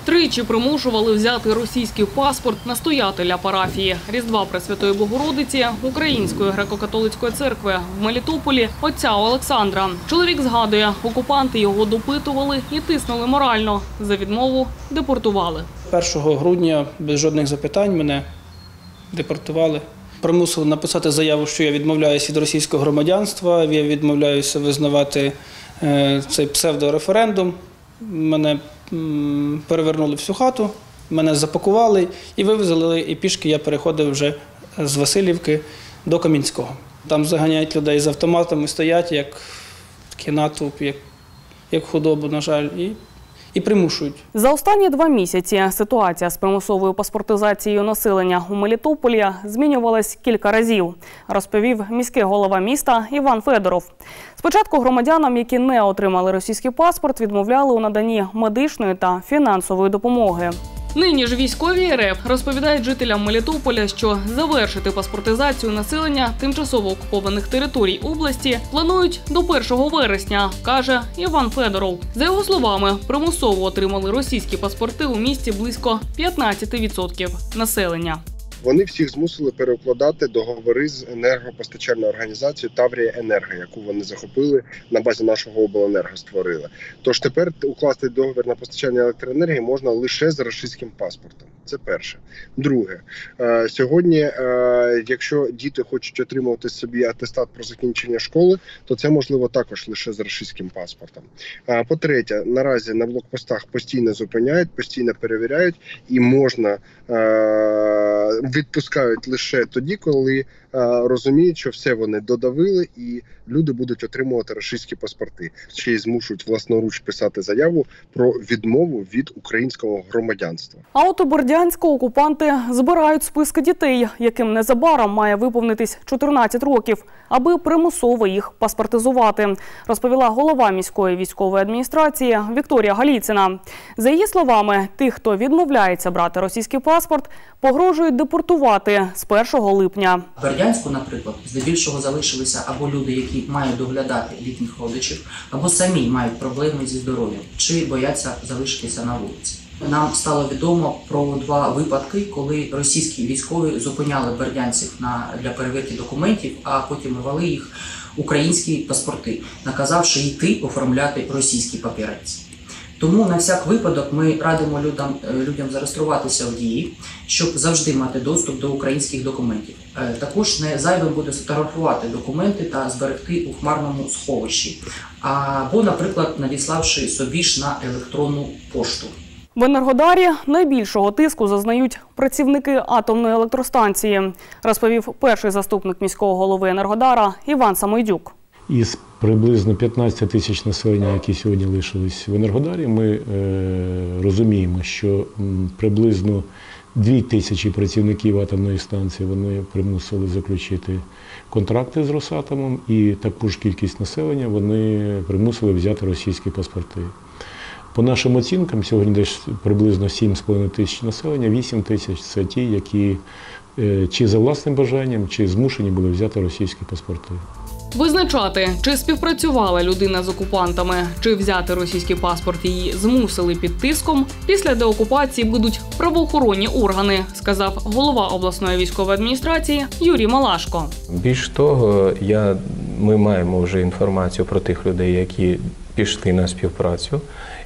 Тричі примушували взяти російський паспорт настоятеля парафії Різдва Пресвятої Богородиці Української греко-католицької церкви в Мелітополі отця Олександра. Чоловік згадує, окупанти його допитували і тиснули морально. За відмову депортували. 1 грудня без жодних запитань мене депортували. Примусили написати заяву, що я відмовляюся від російського громадянства, я відмовляюся визнавати цей псевдореферендум. Мене перевернули всю хату, мене запакували і вивезли, і пішки я переходив вже з Василівки до Кам'янського. Там заганяють людей з автоматами, стоять як такий натовп, як худобу, на жаль, і примушують. За останні 2 місяці ситуація з примусовою паспортизацією населення у Мелітополі змінювалась кілька разів, розповів міський голова міста Іван Федоров. Спочатку громадянам, які не отримали російський паспорт, відмовляли у наданні медичної та фінансової допомоги. Нині ж військові РФ розповідають жителям Мелітополя, що завершити паспортизацію населення тимчасово окупованих територій області планують до 1 вересня, каже Іван Федоров. За його словами, примусово отримали російські паспорти у місті близько 15% населення. Вони всіх змусили переукладати договори з енергопостачальною організацією «Таврія-Енерго», яку вони захопили, на базі нашого обленерго створили. Тож тепер укласти договір на постачання електроенергії можна лише з російським паспортом. Це перше. Друге, сьогодні, якщо діти хочуть отримувати собі атестат про закінчення школи, то це можливо також лише з російським паспортом. По-третє, наразі на блокпостах постійно зупиняють, постійно перевіряють і можна відпускають лише тоді, коли розуміють, що все вони додавили і люди будуть отримувати російські паспорти. Ще й змушують власноруч писати заяву про відмову від українського громадянства. А от у Бердянську окупанти збирають списки дітей, яким незабаром має виповнитись 14 років, аби примусово їх паспортизувати, розповіла голова міської військової адміністрації Вікторія Галіцина. За її словами, тих, хто відмовляється брати російський паспорт, погрожують депортувати з 1 липня. В Бердянську, наприклад, здебільшого залишилися або люди, які мають доглядати літніх родичів, або самі мають проблеми зі здоров'ям, чи бояться залишитися на вулиці. Нам стало відомо про 2 випадки, коли російські військові зупиняли бердянців для перевірки документів, а потім ввели їх українські паспорти, наказавши йти оформляти російські папірець. Тому на всяк випадок ми радимо людям зареєструватися в Дії, щоб завжди мати доступ до українських документів. Також не зайвим буде сфотографувати документи та зберегти у хмарному сховищі, або, наприклад, надіславши собі ж на електронну пошту. В Енергодарі найбільшого тиску зазнають працівники атомної електростанції, розповів перший заступник міського голови Енергодара Іван Самойдюк. Із приблизно 15 тисяч населення, які сьогодні лишились в Енергодарі, ми розуміємо, що приблизно 2 тисячі працівників атомної станції вони примусили заключити контракти з Росатомом, і таку ж кількість населення вони примусили взяти російські паспорти. По нашим оцінкам, сьогодні десь приблизно 7,5 тисяч населення, 8 тисяч – це ті, які чи за власним бажанням, чи змушені були взяти російські паспорти. Визначати, чи співпрацювала людина з окупантами, чи взяти російський паспорт її змусили під тиском, після деокупації будуть правоохоронні органи, сказав голова обласної військової адміністрації Юрій Малашко. Більш того, ми маємо вже інформацію про тих людей, які пішли на співпрацю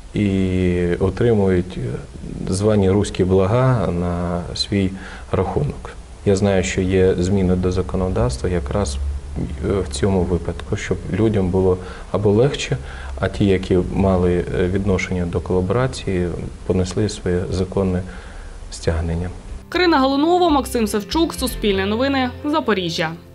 і отримують звані «руські блага» на свій рахунок. Я знаю, що є зміни до законодавства якраз в цьому випадку, щоб людям було або легше, а ті, які мали відношення до колаборації, понесли своє законне стягнення. Карина Галунова, Максим Савчук, Суспільне новини, Запоріжжя.